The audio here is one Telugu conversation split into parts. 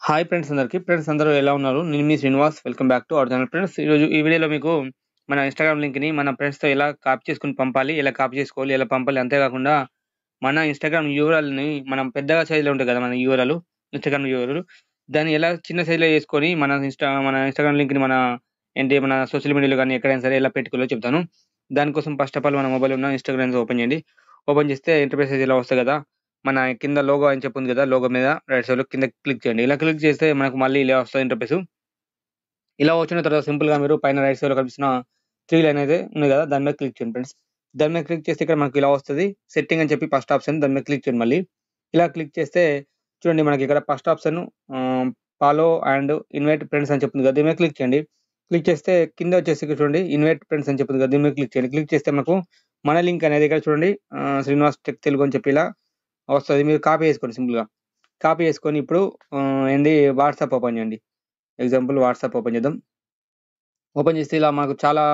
హాయ్ ఫ్రెండ్స్ అందరికి. ఫ్రెండ్స్ అందరూ ఎలా ఉన్నారు? నేను మీ Srinivas. Welcome back to our channel. Friends ఈరోజు ఈ వీడియోలో మీకు మన ఇన్‌స్టాగ్రామ్ లింక్‌ని మన ఫ్రెండ్స్‌తో ఎలా కాపీ చేసుకొని పంపాలి, ఎలా కాపీ చేసుకోవాలి, ఎలా పంపాలి, అంతే కాకుండా మన ఇన్‌స్టాగ్రామ్ యూఆర్ఎల్‌ని మనం పెద్దగా సైజ్‌లో ఉంటది కదా! మన యూఆర్ఎల్, ఇన్‌స్టాగ్రామ్ యూఆర్ఎల్ దాన్ని ఎలా చిన్న సైజ్‌లో చేసుకొని మన ఇన్‌స్టాగ్రామ్ లింక్‌ని మన సోషల్ మీడియాలో గాని ఎక్కడైనా సరే ఎలా పెట్టుకోవాలో చెప్తాను. దానికోసం ఫస్ట్ ఆఫ్ ఆల్ మన మొబైల్‌లో ఉన్న ఇన్‌స్టాగ్రామ్స్ ఓపెన్ చేయండి. ఓపెన్ చేస్తే ఇంటర్ఫేస్ ఇలా వస్తది కదా! మన కింద లోగో అని చెప్పి ఉంది కదా! లోగో మీద రైట్ సైడ్‌లో కిందకి క్లిక్ చేయండి. ఇలా క్లిక్ చేస్తే మనకు మళ్ళీ ఇలా వస్తది ఇంటర్ఫేసు. ఇలా వచ్చిన తర్వాత సింపుల్‌గా మీరు పైన రైట్ సైడ్‌లో కనిపిస్తున్న 3 లైన్ అయితే ఉంది కదా! దాని మీద క్లిక్ చేయండి ఫ్రెండ్స్. దాని మీద క్లిక్ చేస్తే ఇక్కడ మనకి ఇలా వస్తది. సెట్టింగ్ అని చెప్పి ఫస్ట్ ఆప్షన్ దాని మీద క్లిక్ చేయండి మళ్ళీ. ఇలా క్లిక్ చేస్తే చూడండి మనకి ఇక్కడ first option follow and invite friends అని చెప్తుంది కదా! దీని మీద క్లిక్ చేయండి. క్లిక్ చేస్తే కింద వచ్చేసి ఇక్కడ చూడండి ఇన్వైట్ ఫ్రెండ్స్ అని చెప్తుంది కదా! దీని మీద క్లిక్ చేయండి. క్లిక్ చేస్తే మనకు మన లింక్ అనేది ఇక్కడ చూడండి శ్రీనివాస్ టెక్ తెలుగు అని చెప్పి ఇలా వస్తది. మీరు కాపీ చేసుకోండి సింపుల్‌గా. కాపీ చేసుకొని ఇప్పుడు వాట్సాప్ ఓపెన్ చేయండి. ఎగ్జాంపుల్ వాట్సాప్ ఓపెన్ చేద్దాం. ఓపెన్ చేస్తే ఇలా మనకు చాలా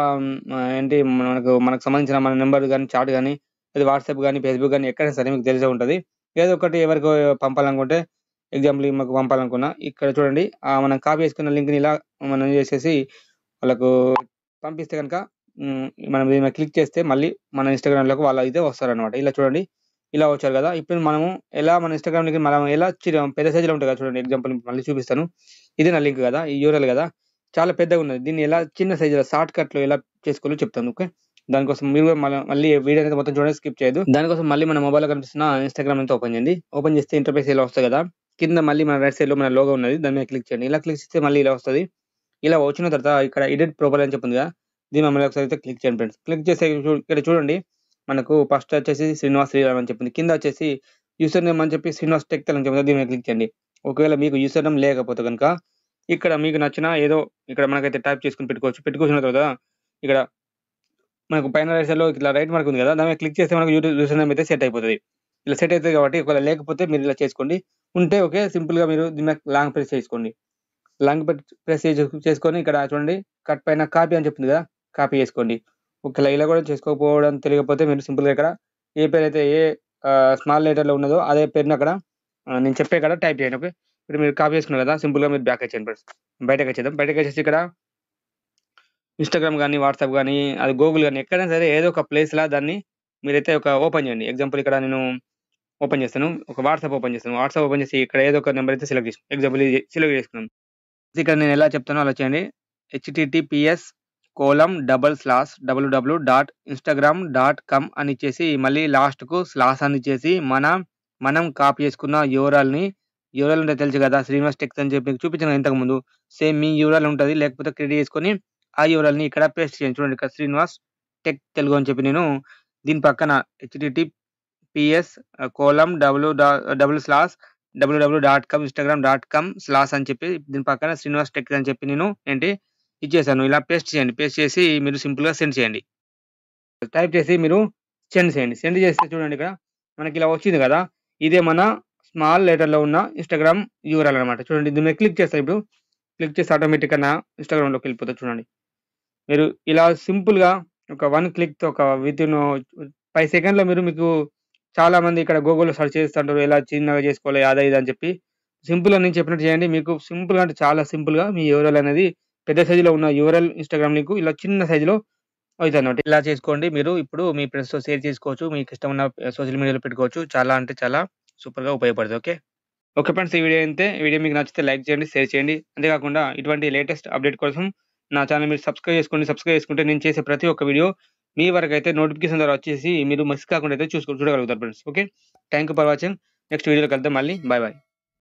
మనకు సంబంధించిన మన నంబర్ గాని, చాట్ గాని, అది వాట్సాప్ గాని, ఫేస్‌బుక్ గాని ఎక్కడైనా సరే మీకు తెలిసే ఉంటది. ఏదో ఒకటి ఎవరికో పంపాలనుకుంటే ఎగ్జాంపుల్ ఈమెకు పంపాలనుకున్నా ఇక్కడ చూడండి మనం కాపీ చేసుకున్న లింక్‌ని ఇలా మనం చేసేసి వాళ్ళకు పంపిస్తే గనక మనం దీని మీద క్లిక్ చేస్తే మళ్ళీ మన ఇన్‌స్టాగ్రామ్‌లోకి వాళ్ళైతే వస్తారనమాట. ఇలా చూడండి. ఇలా వచ్చారు గదా! ఇప్పుడు మనము ఎలా మన ఇన్‌స్టాగ్రామ్ లింక్‌ని మనం ఎలా పెద్ద సైజ్‌లో ఉంటది కదా! చూడండి ఎగ్జాంపుల్ మళ్ళీ చూపిస్తాను. ఇది నా లింక్ గదా! ఈ యూఆర్ఎల్ గదా! చాలా పెద్దగున్నది. దీన్ని ఎలా చిన్న సైజ్‌లో షార్ట్‌కట్‌లో ఎలా చేసుకోవాలో చెప్తాను. ఓకే. దానికోసం మీరు కూడా మళ్ళీ వీడియో అనేది మొత్తం చూడండి, స్కిప్ చేయొద్దు. దానికోసం మళ్ళీ మన మొబైల్‌లో కనిపిస్తున్న ఇన్‌స్టాగ్రామ్ అయితే ఓపెన్ చేయండి. ఓపెన్ చేస్తే ఇంటర్ఫేస్ ఇలా వస్తది గదా! కింద మళ్ళీ మన రైట్ సైడ్‌లో మన లోగో ఉన్నది. దాని మీద క్లిక్ చేయండి. ఇలా క్లిక్ చేస్తే మళ్ళీ ఇలా వస్తది. ఇలా వచ్చిన తర్వాత ఇక్కడ ఎడిట్ ప్రొఫైల్ అని చెప్పి ఉంది గదా! దీని మీద మళ్ళీ ఒకసారి అయితే క్లిక్ చేయండి ఫ్రెండ్స్. క్లిక్ చేస్తే ఇక్కడ చూడండి మనకు ఫస్ట్ వచ్చేసి శ్రీనివాస్ శ్రీరామ్ అని చెప్పింది. కింద వచ్చేసి యూజర్ నేమ్ అని చెప్పి శ్రీనివాస్ టెక్ అని చెప్పింది. దీని మీద క్లిక్ చేయండి. ఒకవేళ మీకు యూజర్ నేమ్ లేకపోతే గనుక ఇక్కడ మీకు నచ్చిన ఏదో ఇక్కడ మనకైతే టైప్ చేసుకొని పెట్టుకోవచ్చు. పెట్టుకున్న తర్వాత ఇక్కడ మనకు పైన రైట్ సైడ్‌లో ఇట్లా రైట్ మార్క్ ఉంది గదా! దాని మీద క్లిక్ చేస్తే మనకు యూజర్ నేమ్ అయితే సెట్ అయిపోతది. ఇలా సెట్ అయితది కాబట్టి ఒకవేళ లేకపోతే మీరు ఇలా చేసుకోండి. ఉంటే ఓకే. సింపుల్‌గా మీరు దీని మీద లాంగ్ ప్రెస్ చేసుకోండి. లాంగ్ ప్రెస్ చేసుకొని ఇక్కడ చూడండి కట్ పైన కాపీ అని చెప్తుంది కదా! కాపీ చేసుకోండి. ఒకవేళ ఇలా కూడా చేసుకోకపోవడం తెలియకపోతే మీరు సింపుల్‌గా ఇక్కడ ఏ పేరైతే స్మాల్ లెటర్‌లో ఉన్నదో అదే పేరుని అక్కడ నేను చెప్పే కాడ టైప్ చేయండి. ఓకే. ఇప్పుడు మీరు కాపీ చేసుకున్నారు కదా! సింపుల్‌గా మీరు బ్యాక్ వచ్చేయండి ఫ్రెండ్స్. బయటకొచ్చేద్దాం. బయటకొచ్చేసి ఇక్కడ ఇన్‌స్టాగ్రామ్ గాని, వాట్సాప్ గాని, అది గూగుల్ గాని ఎక్కడైనా సరే ఏదో ఒక ప్లేస్‌లా దాన్ని మీరైతే ఓపెన్ చేయండి. ఎగ్జాంపుల్ ఇక్కడ నేను ఓపెన్ చేస్తాను. ఒక వాట్సాప్ ఓపెన్ చేస్తాను. వాట్సాప్ ఓపెన్ చేసి ఇక్కడ ఏదో ఒక నంబర్ అయితే సెలెక్ట్ ఎగ్జాంపుల్ ఇది సెలెక్ట్ చేసుకున్నాను. ఇక్కడ నేను ఎలా చెప్తానో అలా చేయండి. https://www.instagram.com అని ఇచ్చేసి మళ్ళీ లాస్ట్‌కు స్లాష్ అని ఇచ్చేసి మనం కాపీ చేసుకున్న యూఆర్ఎల్ అంటే తెలుసు కదా! శ్రీనివాస్ టెక్స్ అని చెప్పి మీకు చూపించాను కదా ఇంతకుముందు. సేమ్ మీ యూఆర్ఎల్ ఉంటది. లేకపోతే క్రియేట్ చేసుకొని ఆ యూఆర్ఎల్‌ని ఇక్కడ పేస్ట్ చేయండి. చూడండి ఇక్కడ శ్రీనివాస్ టెక్ తెలుగు అని చెప్పి నేను దీని పక్కన https://www.com instagram.com/ అని చెప్పి దీని పక్కన శ్రీనివాస్ టెక్ అని చెప్పి నేను ఇచ్చేసాను. ఇలా పేస్ట్ చేయండి. పేస్ట్ చేసి మీరు సింపుల్‌గా సెండ్ చేయండి. టైప్ చేసి మీరు సెండ్ చేయండి. సెండ్ చేస్తే చూడండి ఇక్కడ మనకిలా వచ్చింది గదా! ఇదే మన స్మాల్ లెటర్‌లో ఉన్న ఇన్‌స్టాగ్రామ్ యూఆర్ఎల్ అన్నమాట. చూడండి దీని మీద క్లిక్ చేస్తా ఇప్పుడు. క్లిక్ చేస్తే ఆటోమేటిక్‌గా నా ఇన్‌స్టాగ్రామ్‌లోకెళ్ళిపోతది చూడండి. మీరు ఇలా సింపుల్‌గా ఒక 1 క్లిక్‌తో ఒక వితిన్ 5 సెకండ్‌లో మీకు చాలా మంది ఇక్కడ గూగుల్‌లో సెర్చ్ చేస్తుంటారు. ఎలా చిన్నగా చేసుకోవాలి అదా ఇదా అని చెప్పి. సింపుల్‌గా నేను చెప్పినట్టు చేయండి. మీకు సింపుల్‌గా అంటే చాలా సింపుల్‌గా మీ యూఆర్ఎల్ అనేది పెద్ద సైజ్‌లో ఉన్న యూఆర్ఎల్ ఇన్‌స్టాగ్రామ్ లింకు ఇలా చిన్న సైజ్‌లో అయిద్దన్నమాట. ఇలా చేసుకోండి. మీరు ఇప్పుడు మీ ఫ్రెండ్స్‌తో షేర్ చేసుకోవచ్చు. మీకు ఇష్టమున్న సోషల్ మీడియాలో పెట్టుకోవచ్చు. చాలా అంటే చాలా సూపర్‌గా ఉపయోగపడుతది. ఓకే. Okay friends. ఈ వీడియో ఇంతే. ఈ వీడియో మీకు నచ్చితే లైక్ చేయండి, షేర్ చేయండి. అంతేకాకుండా ఇటువంటి లేటెస్ట్ అప్‌డేట్ కోసం నా ఛానెల్ మీరు సబ్స్క్రైబ్ చేసుకోండి. సబ్స్క్రైబ్ చేసుకుంటే నేను చేసే ప్రతి ఒక్క వీడియో మీ వరకైతే నోటిఫికేషన్ ద్వారా వచ్చేసి మీరు మిస్ కాకుండా అయితే చూడగలుగుతారు friends. Okay. Thank you for watching. Next వీడియోలో కలుద్దాం మళ్ళీ. బై.